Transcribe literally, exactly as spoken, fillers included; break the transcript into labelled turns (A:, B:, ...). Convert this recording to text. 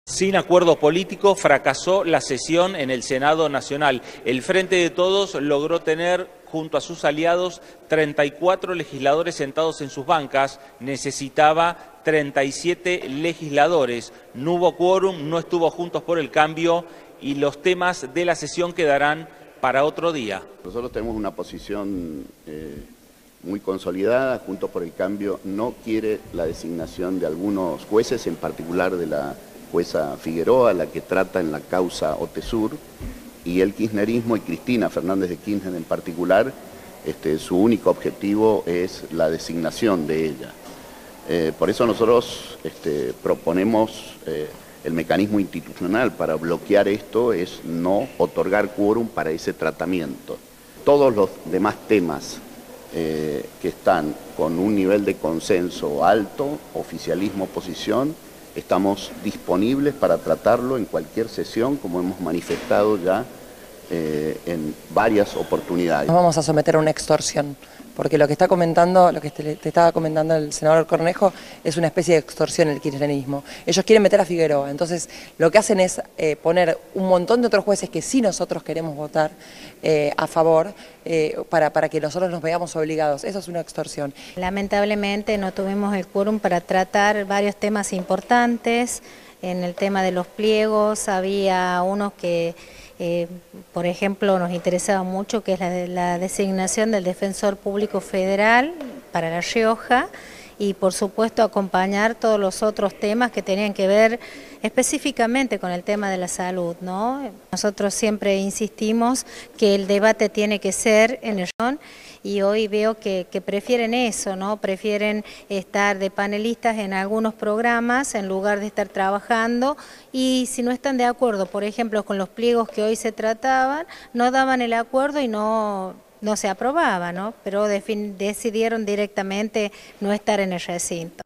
A: Sin acuerdo político fracasó la sesión en el Senado Nacional. El Frente de Todos logró tener junto a sus aliados treinta y cuatro legisladores sentados en sus bancas, necesitaba treinta y siete legisladores. No hubo quórum, no estuvo Juntos por el Cambio y los temas de la sesión quedarán para otro día.
B: Nosotros tenemos una posición eh, muy consolidada. Juntos por el Cambio no quiere la designación de algunos jueces, en particular de la jueza Figueroa, la que trata en la causa Otesur, y el kirchnerismo y Cristina Fernández de Kirchner en particular, este, su único objetivo es la designación de ella. Eh, por eso nosotros este, proponemos eh, el mecanismo institucional para bloquear esto, es no otorgar quórum para ese tratamiento. Todos los demás temas eh, que están con un nivel de consenso alto, oficialismo, oposición, estamos disponibles para tratarlo en cualquier sesión, como hemos manifestado ya eh, en varias oportunidades.
C: Nos vamos a someter a una extorsión, porque lo que está comentando, lo que te, te estaba comentando el senador Cornejo, es una especie de extorsión el kirchnerismo. Ellos quieren meter a Figueroa, entonces lo que hacen es eh, poner un montón de otros jueces que sí nosotros queremos votar eh, a favor, eh, para, para que nosotros nos veamos obligados. Eso es una extorsión.
D: Lamentablemente no tuvimos el quórum para tratar varios temas importantes. En el tema de los pliegos había unos que Eh, por ejemplo, nos interesaba mucho, que es la, de, la designación del Defensor Público Federal para La Rioja, y por supuesto acompañar todos los otros temas que tenían que ver específicamente con el tema de la salud, ¿no? Nosotros siempre insistimos que el debate tiene que ser en el y hoy veo que, que prefieren eso, ¿no? Prefieren estar de panelistas en algunos programas en lugar de estar trabajando, y si no están de acuerdo, por ejemplo, con los pliegos que hoy se trataban, no daban el acuerdo y no... no se aprobaba, ¿no? Pero decidieron directamente no estar en el recinto.